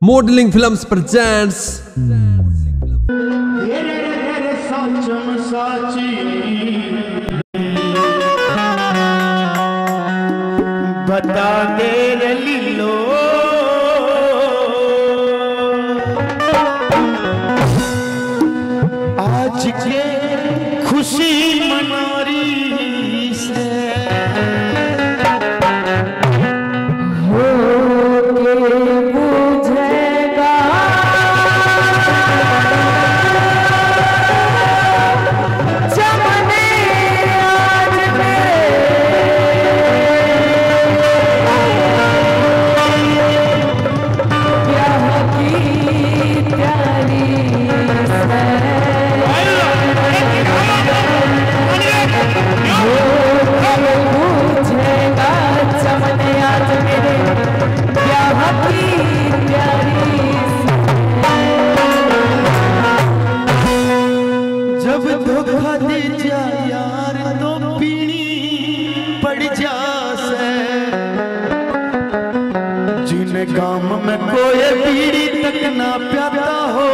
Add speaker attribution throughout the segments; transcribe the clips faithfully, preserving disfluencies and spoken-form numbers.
Speaker 1: Modeling Films presents
Speaker 2: बता दे लीलो आज के खुशी मनारी से हो के बुझेगा चमने आज जब धोखा दे जा यार तो पीनी पड़ जा से जिन गाम में कोई पीड़ी तक ना प्याता हो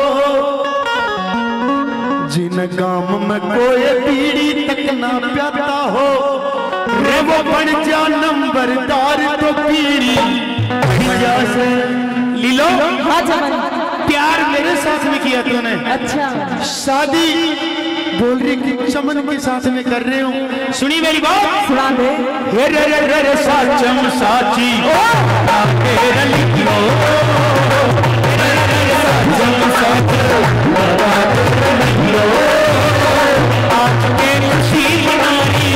Speaker 2: जिन गाम में कोई पीड़ी तक ना प्याता हो रे वो बन जा नंबरदार तो पीड़ी पड़ जा से लीलो। हाँ प्यार मेरे साथ में किया तूने। अच्छा शादी बोल रही कि चमन के साथ में कर रहे हूँ। सुनी मेरी बात सुना दे। हे रे रे रे रे साचम साची तेरा लिखो रे रे रे साचम साची आज के खुशी मनाई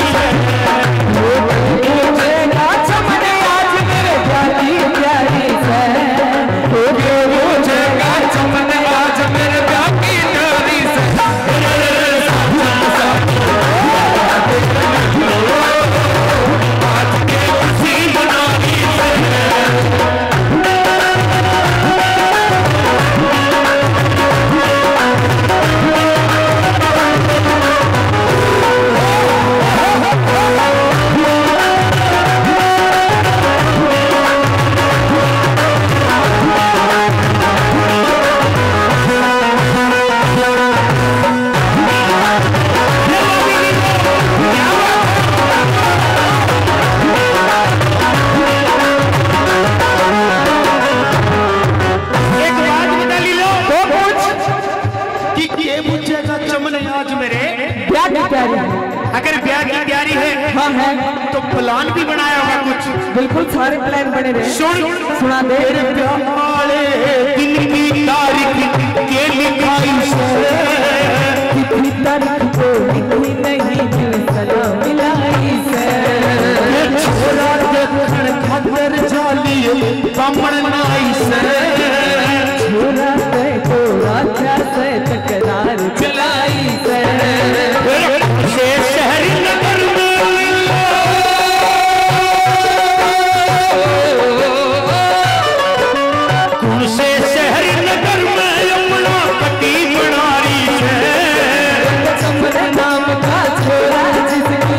Speaker 2: मुझे ना चमन आज मेरे प्यारी प्यारी से मुझे ना चमन आज मेरे प्यारी प्यारी से अगर ब्याह की तैयारी है। हाँ है तो प्लान भी बनाया होगा कुछ। बिल्कुल सारे प्लान बने रहे। सुन सुना दे। तेरे ब्याह वाले दिन की तारीख के लिखाई से तारीख को लिखी नहीं दिल सलाम मिलाई से छोरा देखण खतर जाली बामण नाई से छोरा देखो राजा से तकरार चलाई से शहर नगर में कौन से शहर नगर में यमुना कटी बनारी है नाम का छोरा जिसकी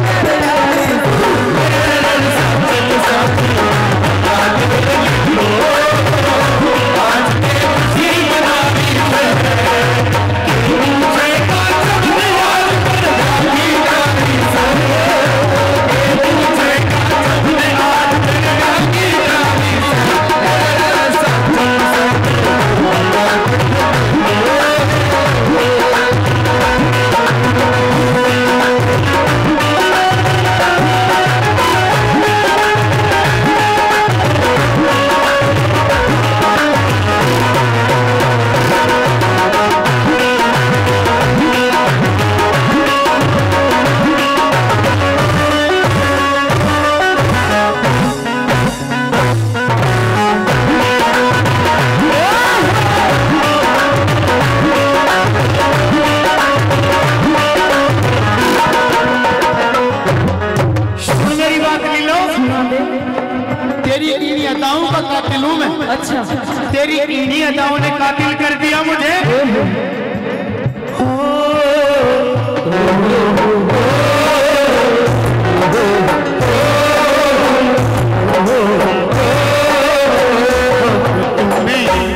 Speaker 2: अच्छा तेरी इन्हीं अदाओं ने कातिल कर दिया मुझे। तुम्हें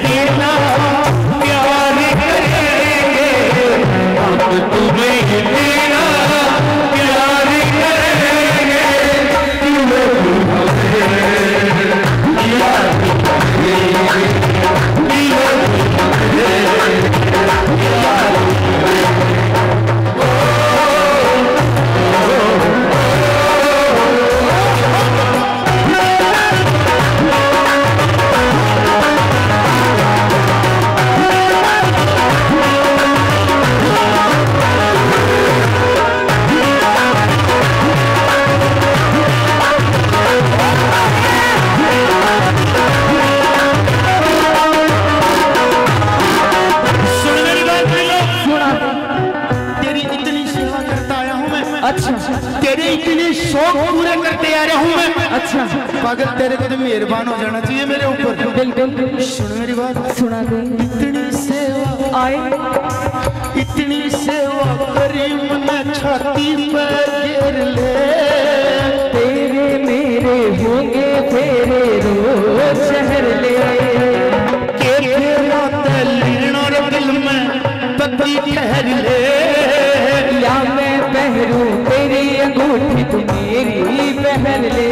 Speaker 2: पागल तेरे को तो मेहरबान हो जाना चाहिए मेरे ऊपर।
Speaker 3: बिल्कुल
Speaker 2: सुन मेरी बात,
Speaker 3: सुना दे।
Speaker 2: इतनी सेवा
Speaker 3: आए
Speaker 2: इतनी सेवा करी मन छाती पर गिर ले,
Speaker 3: तेरे मेरे होंगे तेरे रोज शहर ले,
Speaker 2: के तेरा दिल और दिल में पति ठहर ले,
Speaker 3: या मैं पहरूं तेरी अंगूठी तू मेरी पहन ले।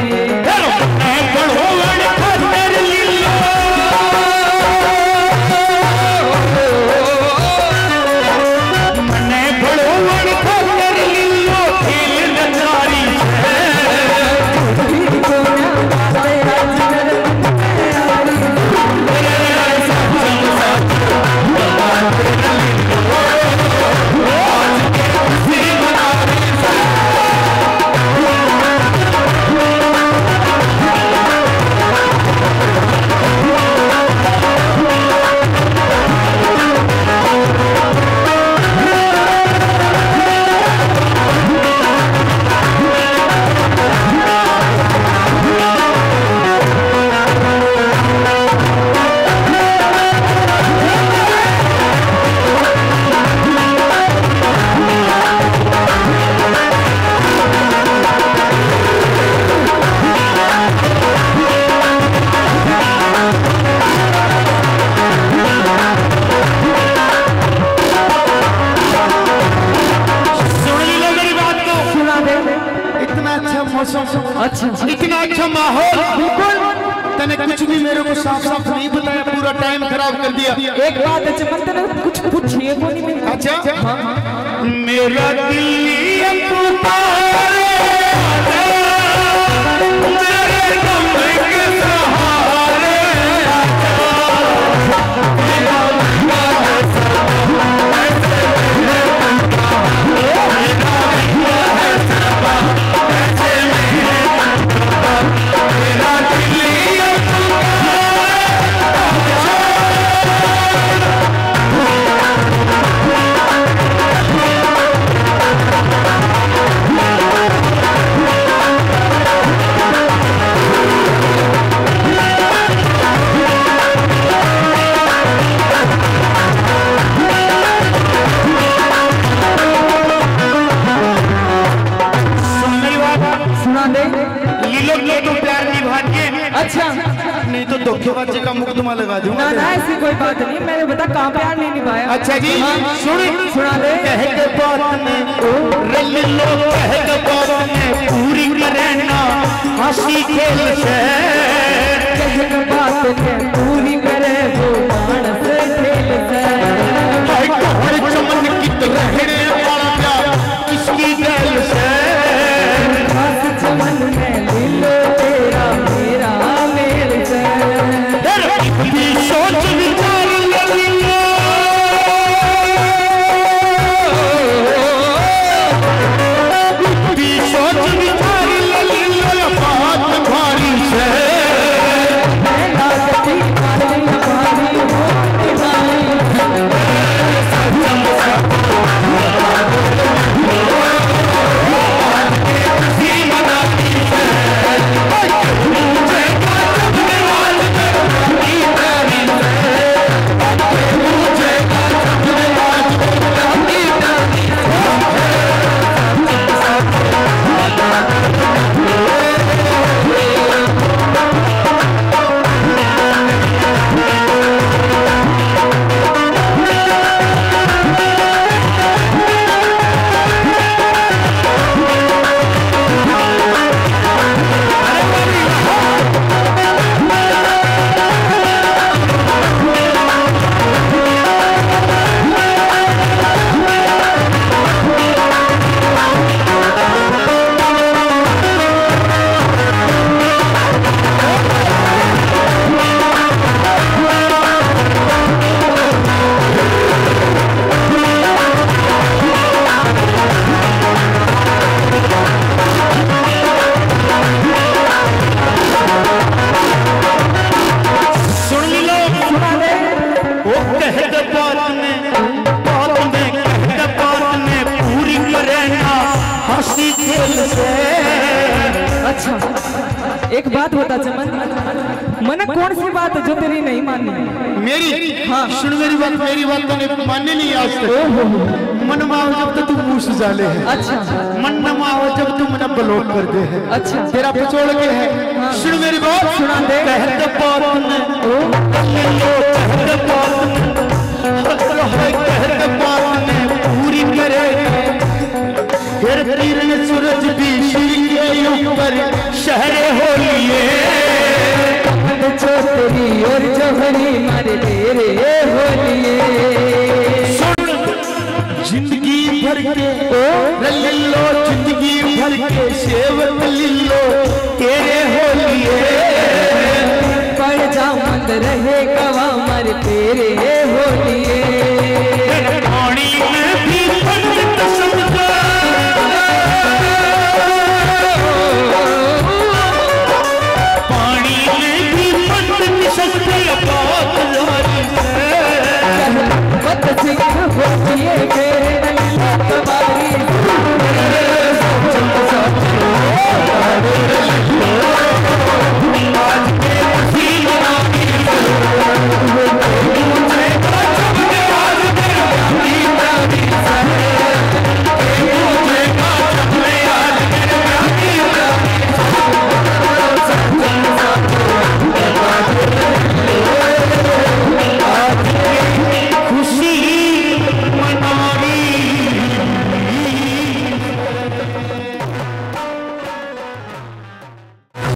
Speaker 2: अच्छा इतना अच्छा माहौल, बिल्कुल तने कुछ भी मेरे को साफ साफ नहीं बताया, पूरा टाइम खराब कर दिया।
Speaker 3: एक बात है चमन तेरे कुछ पूछिए को नहीं मिला।
Speaker 2: अच्छा हाँ। मेरा दिल
Speaker 3: अच्छा
Speaker 2: नहीं तो धोखेबाजी का मुकदमा लगा दूंगा।
Speaker 3: ना ना ऐसी कोई बात नहीं, मैंने बता कहाँ प्यार नहीं निभाया।
Speaker 2: अच्छा जी
Speaker 3: हाँ,
Speaker 2: सुन
Speaker 3: सुना दे।
Speaker 2: कह के बात में रल लो, कह के बात में पूरी करना हंसी खेल से,
Speaker 3: कह के बात में पूरी करे वो मानस खेल से,
Speaker 2: भाई कौन चमन की तो रहने वाला प्यार किसकी गल से,
Speaker 3: बस चमन में लीलो तेरा मेरा मेल से,
Speaker 2: सोच विचार लियो सोच विचार लियो बात भारी से,
Speaker 3: लागती भारी भारी होती एक बात होता चमन, मन कौन सी बात जो तेरी नहीं मानी?
Speaker 2: मेरी? हाँ सुन मेरी बात, मेरी बात तूने मानी नहीं आज तक। मन माओ जब तक तू मुंह सुझाले है। अच्छा। मन न माओ जब तू मना ब्लॉक कर दे है। अच्छा। तेरा पिछोड़ के है। हाँ। सुन मेरी बात, सुना दे। कहते बात ने ओ कहते बात ने कहते बात ने पूरी करे। फिर किरण सूरज भी शिर के ऊपर शहरे हो लिए। जो तेरी और जहरी मारे तेरे हो लिए। सुन जिंदगी भर के रल्लो, जिंदगी भर के सेवक लिल्लो तेरे हो लिए। पड़ जा मत रहे गवा मारे तेरे हो लिए। पानी में